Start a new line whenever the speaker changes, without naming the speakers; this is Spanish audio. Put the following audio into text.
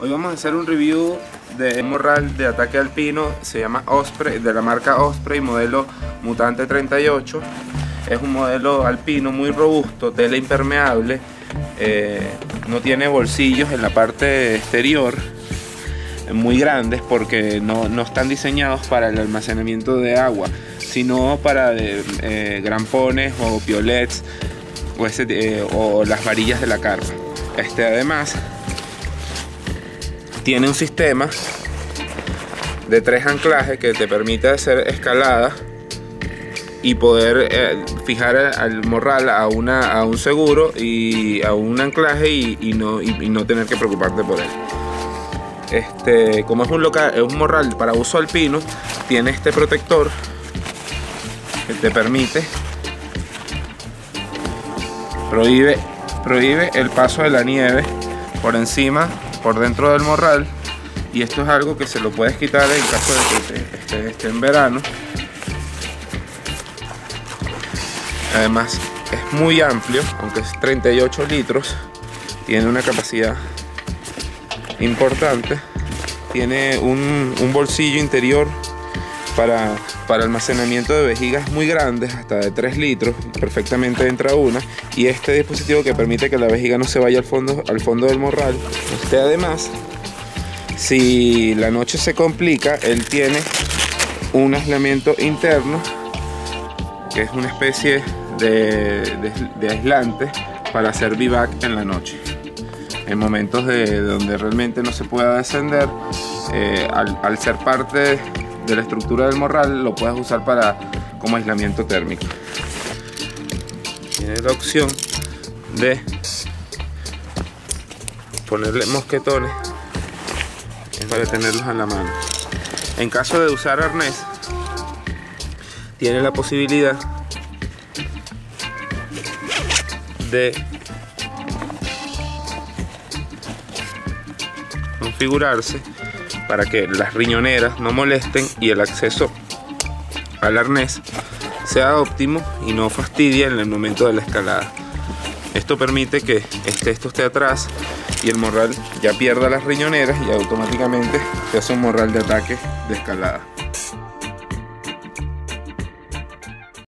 Hoy vamos a hacer un review de un morral de ataque alpino, se llama Osprey, de la marca Osprey, modelo Mutante 38. Es un modelo alpino muy robusto, tela impermeable, no tiene bolsillos en la parte exterior muy grandes porque no están diseñados para el almacenamiento de agua, sino para grampones o piolets o las varillas de la carpa. Además tiene un sistema de 3 anclajes que te permite hacer escalada y poder fijar al morral a un seguro y a un anclaje y no tener que preocuparte por él. Como es un morral para uso alpino, tiene este protector que te permite prohíbe el paso de la nieve por dentro del morral, y esto es algo que se lo puedes quitar en caso de que esté en verano. Además es muy amplio, aunque es 38 litros, tiene una capacidad importante, tiene un bolsillo interior para almacenamiento de vejigas muy grandes, hasta de 3 litros, perfectamente entra una, y este dispositivo que permite que la vejiga no se vaya al fondo del morral. Además, si la noche se complica, él tiene un aislamiento interno, que es una especie de aislante para hacer vivac en la noche. En momentos donde realmente no se pueda descender, al ser parte de la estructura del morral, lo puedes usar como aislamiento térmico. Tiene la opción de ponerle mosquetones para tenerlos a la mano. En caso de usar arnés, tiene la posibilidad de configurarse para que las riñoneras no molesten y el acceso al arnés sea óptimo y no fastidie en el momento de la escalada. Esto permite que esto esté atrás y el morral ya pierda las riñoneras y automáticamente se hace un morral de ataque de escalada.